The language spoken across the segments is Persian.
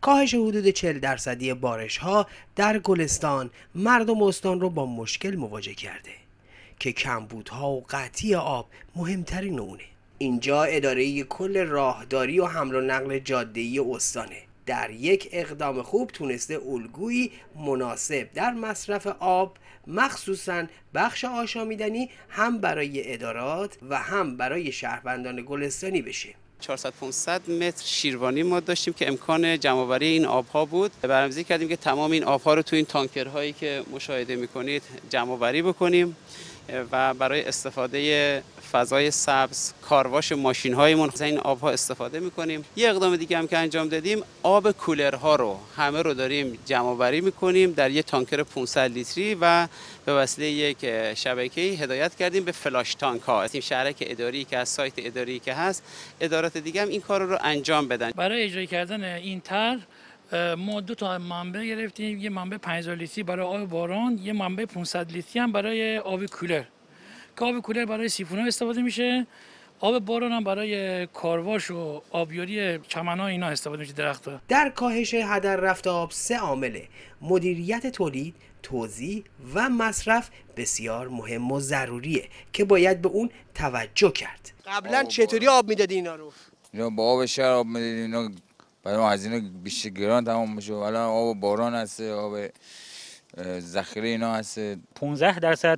کاهش حدود 40% بارش‌ها در گلستان مردم استان رو با مشکل مواجه کرده که کمبودها و قطعی آب مهمترین اونه. اینجا اداره کل راهداری و حمل و نقل جاده‌ای استانه. در یک اقدام خوب تونسته الگویی مناسب در مصرف آب، مخصوصاً بخش آشامیدنی، هم برای ادارات و هم برای شهروندان گلستانی بشه. 400-500 متر شیروانی ما داشتیم که امکان جمع‌آوری این آب‌ها بود. برنامه‌ریزی کردیم که تمام این آب‌ها رو تو این تانکرهایی که مشاهده می‌کنید جمع‌آوری بکنیم و برای استفاده فضای سبز کارواش ماشین‌هایمون از این آب‌ها استفاده می‌کنیم. یه اقدام دیگه هم که انجام دادیم، آب کولرها رو همه رو داریم جمع‌آوری می‌کنیم در یه تانکر 500 لیتری و به وسیله یک شبکه‌ای هدایت کردیم به فلاش تانک‌ها. این شهرک اداری که از سایت اداری که هست، ادارات دیگه هم این کار رو انجام بدن. برای اجرا کردن این طرح ما 2 تا منبع گرفتیم، یه منبع 5000 لیتری برای آب باران، یه منبع 500 لیتری هم برای آب کولر. که آب کولر برای سیفون‌ها استفاده میشه، آب باران هم برای کارواش و آبیاری چمن‌ها اینا استفاده میشه، درخت‌ها. در کاهش هدر رفت آب 3 عامله: مدیریت تولید، توزیع و مصرف بسیار مهم و ضروریه که باید به اون توجه کرد. قبلا چطوری آب میدادی اینا رو؟ اینا با آب شهر آب میدادیم، اینا برای ما هزینه بیشتر گران تمام میشه. الان آب باران هست، آب ذخیره اینا هست. 15%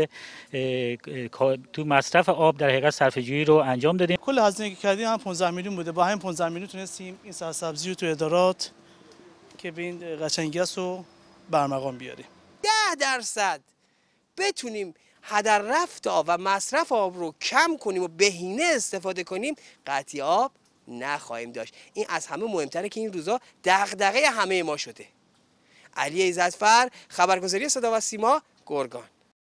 تو مصرف آب در حقیقت صرفه‌جویی رو انجام دادیم. کل هزینه که کردیم هم 15 میلیون بوده. با همین 15 میلیون تونستیم این سرسبزی رو تو ادارات که به این قشنگی است رو برمقام بیاریم. 10% بتونیم هدر رفت آب و مصرف آب رو کم کنیم و بهینه استفاده کنیم، قطعی آب نخواهیم داشت. این از همه مهمتره که این روزا دغدغه همه ما شده. علی عزتفر، خبرگزاری صدا و سیما، گرگان.